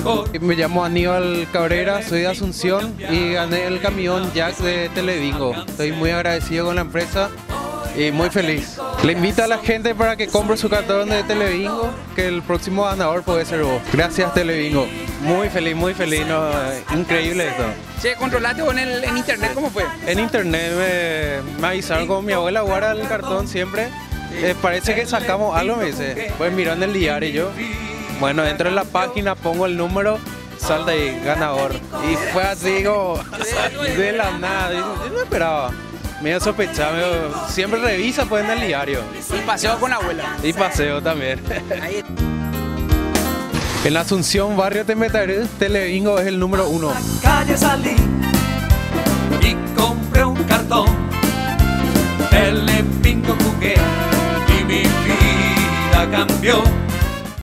Me llamo Aníbal Cabrera, soy de Asunción y gané el camión Jack de Telebingo. Estoy muy agradecido con la empresa y muy feliz. Le invito a la gente para que compre su cartón de Telebingo, que el próximo ganador puede ser vos. Gracias Telebingo. Muy feliz, no, increíble esto. Che, ¿controlaste vos en internet? ¿Cómo fue? En internet me avisaron, como mi abuela guarda el cartón siempre. Parece que sacamos algo, me dice. Pues miró en el diario y yo. Bueno, entro en la página, pongo el número, salta ahí, ganador. Y fue así como de la nada. Yo no esperaba. Medio sospechado, siempre revisa pues en el diario. Y paseo con la abuela. Y paseo también. En Asunción, barrio Temetaré, Telebingo es el número 1. Calle salí